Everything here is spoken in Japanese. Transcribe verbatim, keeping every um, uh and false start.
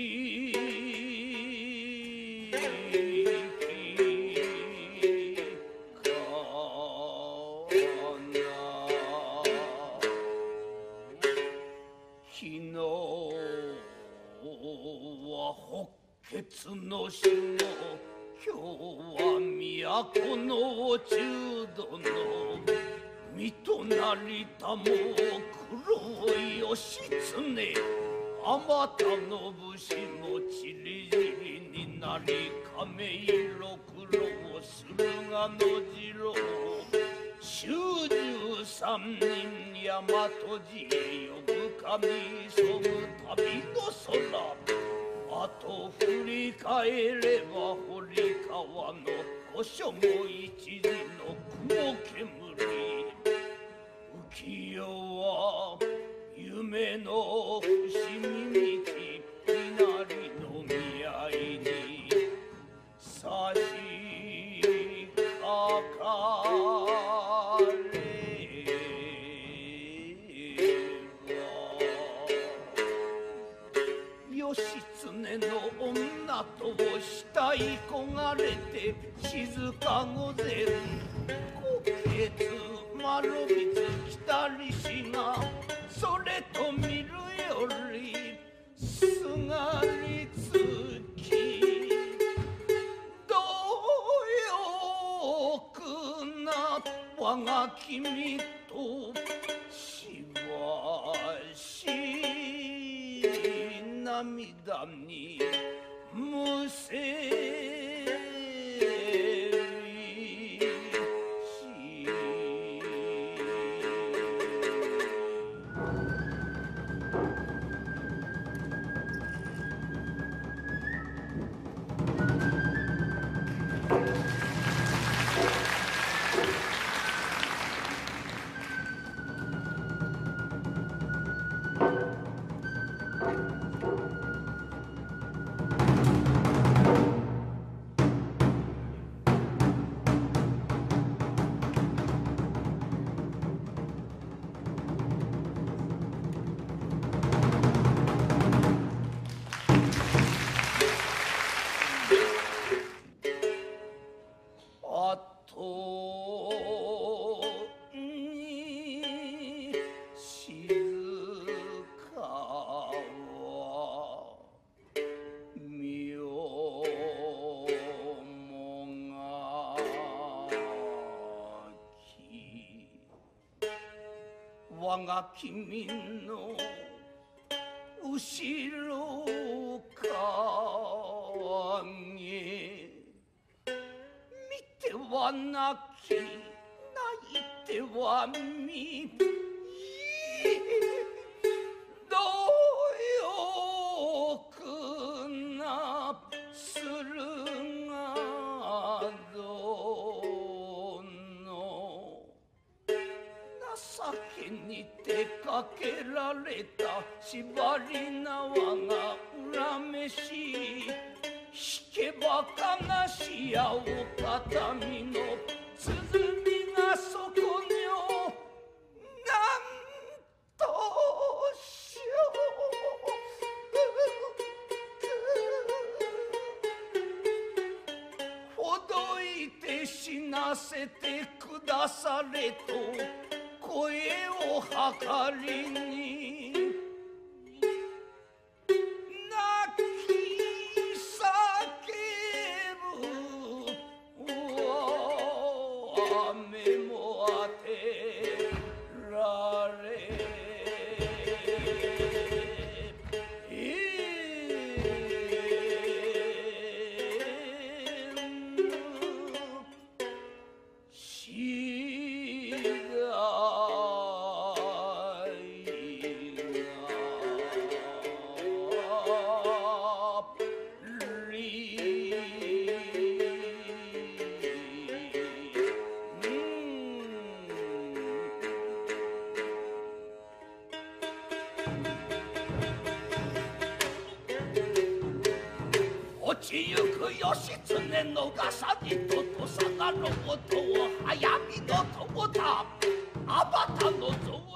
の死後今日は都の中度の身となりたも黒い義経あまたの武士もちりじりになり亀色黒をするがの次郎衆十三人大和路へ呼ぶ神そぐ旅の空あと振り返れば堀川の御所も一時の雲煙浮世は夢の伏見道稲荷の見合いに差しかかれ義経の女と慕い焦がれて静か御前虎穴丸光来たりしがそれと見るよりすがりつきどよくな我が君としばし涙にむせりし我が君の後ろ影見ては泣き泣いては見どよくなするがどの情けに出かけられた縛り縄が恨めしい引けば悲しやお片身の鼓がそこにょなんとしようほどいて死なせてくだされと声をはかりに泣き叫ぶ雨も当てられ落ちゆく義経のがさにととさがろうと早見のともたあばたのぞ